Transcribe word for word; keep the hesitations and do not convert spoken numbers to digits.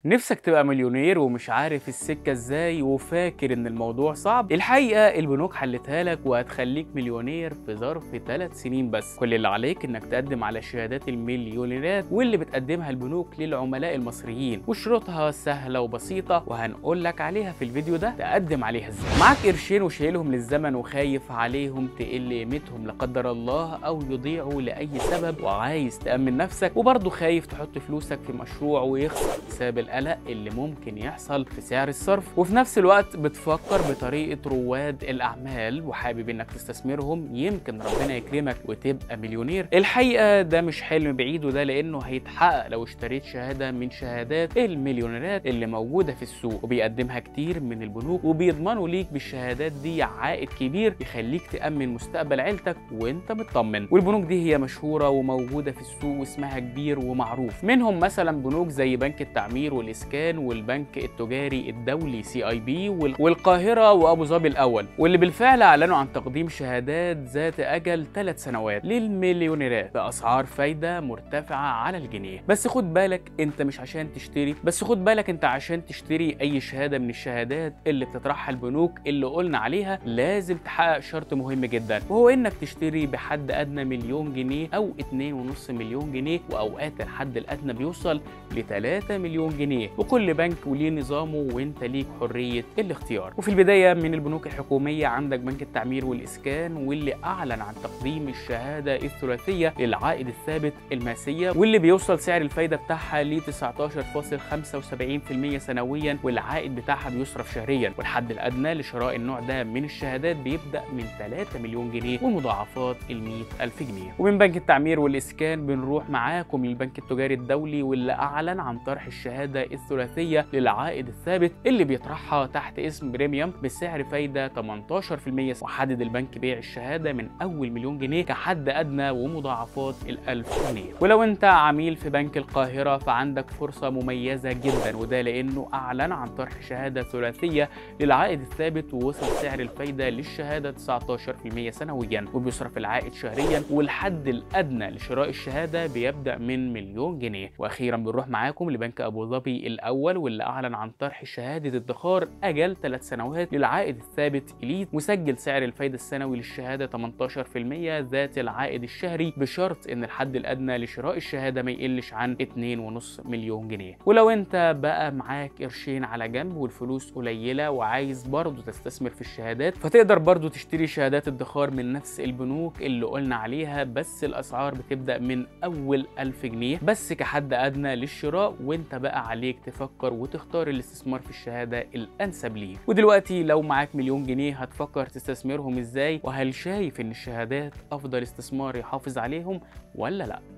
نفسك تبقى مليونير ومش عارف السكة ازاي وفاكر ان الموضوع صعب؟ الحقيقة البنوك حلتها لك وهتخليك مليونير في ظرف ثلاث سنين بس. كل اللي عليك انك تقدم على شهادات المليونيرات واللي بتقدمها البنوك للعملاء المصريين، وشروطها سهلة وبسيطة وهنقول لك عليها في الفيديو ده تقدم عليها ازاي. معاك قرشين وشايلهم للزمن وخايف عليهم تقل قيمتهم لا قدر الله او يضيعوا لأي سبب، وعايز تأمن نفسك وبرضه خايف تحط فلوسك في مشروع ويخسر بسبب القلق اللي ممكن يحصل في سعر الصرف، وفي نفس الوقت بتفكر بطريقة رواد الأعمال وحابب انك تستثمرهم يمكن ربنا يكرمك وتبقى مليونير. الحقيقة ده مش حلم بعيد، وده لأنه هيتحقق لو اشتريت شهادة من شهادات المليونيرات اللي موجودة في السوق وبيقدمها كتير من البنوك، وبيضمنوا ليك بالشهادات دي عائد كبير يخليك تأمن مستقبل عيلتك وانت مطمن. والبنوك دي هي مشهورة وموجودة في السوق واسمها كبير ومعروف، منهم مثلا بنوك زي بنك التعمير والإسكان والبنك التجاري الدولي سي اي بي والقاهرة وأبو ظبي الأول، واللي بالفعل أعلنوا عن تقديم شهادات ذات أجل ثلاث سنوات للمليونيرات بأسعار فايدة مرتفعة على الجنيه. بس خد بالك أنت مش عشان تشتري بس خد بالك أنت عشان تشتري أي شهادة من الشهادات اللي بتطرحها البنوك اللي قلنا عليها لازم تحقق شرط مهم جدا، وهو إنك تشتري بحد أدنى مليون جنيه أو اتنين ونص مليون جنيه، وأوقات الحد الأدنى بيوصل ل ثلاثة مليون جنيه، وكل بنك وليه نظامه وانت ليك حريه الاختيار. وفي البدايه من البنوك الحكوميه عندك بنك التعمير والاسكان، واللي اعلن عن تقديم الشهاده الثلاثيه للعائد الثابت الماسيه، واللي بيوصل سعر الفايده بتاعها ل تسعتاشر فاصلة خمسة وسبعين بالمية سنويا، والعائد بتاعها بيصرف شهريا. والحد الادنى لشراء النوع ده من الشهادات بيبدا من ثلاثة مليون جنيه ومضاعفات ال مئة ألف جنيه. ومن بنك التعمير والاسكان بنروح معاكم للبنك التجاري الدولي، واللي اعلن عن طرح الشهاده الثلاثيه للعائد الثابت اللي بيطرحها تحت اسم بريميوم بسعر فايده تمنتاشر بالمية، وحدد البنك بيع الشهاده من اول مليون جنيه كحد ادنى ومضاعفات الألف جنيه. ولو انت عميل في بنك القاهره فعندك فرصه مميزه جدا، وده لانه اعلن عن طرح شهاده ثلاثيه للعائد الثابت ووصل سعر الفايده للشهاده تسعتاشر بالمية سنويا، وبيصرف العائد شهريا، والحد الادنى لشراء الشهاده بيبدا من مليون جنيه. واخيرا بنروح معاكم لبنك ابو ظبي الاول، واللي اعلن عن طرح شهاده ادخار اجل ثلاث سنوات للعائد الثابت إليت، وسجل سعر الفايده السنوي للشهاده تمنتاشر بالمية ذات العائد الشهري، بشرط ان الحد الادنى لشراء الشهاده ما يقلش عن اتنين ونص مليون جنيه. ولو انت بقى معاك قرشين على جنب والفلوس قليله وعايز برضه تستثمر في الشهادات، فتقدر برضه تشتري شهادات ادخار من نفس البنوك اللي قلنا عليها، بس الاسعار بتبدا من اول ألف جنيه بس كحد ادنى للشراء، وانت بقى عليك تفكر وتختار الاستثمار في الشهاده الانسب ليك. ودلوقتي لو معاك مليون جنيه هتفكر تستثمرهم ازاي؟ وهل شايف ان الشهادات افضل استثمار يحافظ عليهم ولا لا؟